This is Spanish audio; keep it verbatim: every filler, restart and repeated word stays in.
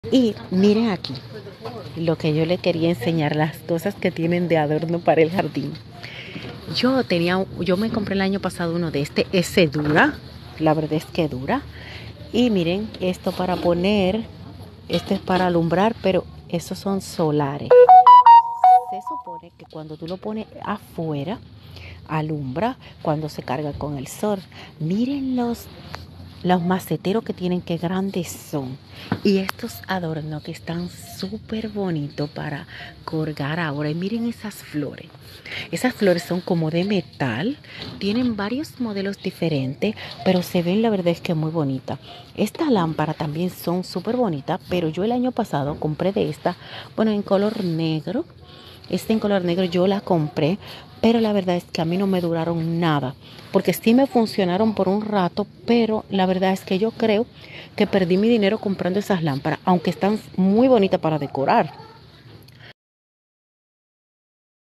Y miren aquí, lo que yo le quería enseñar, las cosas que tienen de adorno para el jardín. Yo tenía, yo me compré el año pasado uno de este, ese dura, la verdad es que dura. Y miren, esto para poner, este es para alumbrar, pero esos son solares. Se supone que cuando tú lo pones afuera, alumbra cuando se carga con el sol. Miren los los maceteros que tienen, qué grandes son. Y estos adornos que están súper bonitos para colgar ahora. Y miren esas flores. Esas flores son como de metal. Tienen varios modelos diferentes, pero se ven, la verdad es que muy bonita. Esta lámpara también son súper bonitas, pero yo el año pasado compré de esta, bueno, en color negro. Esta en color negro yo la compré, pero la verdad es que a mí no me duraron nada, porque sí me funcionaron por un rato, pero la verdad es que yo creo que perdí mi dinero comprando esas lámparas, aunque están muy bonitas para decorar.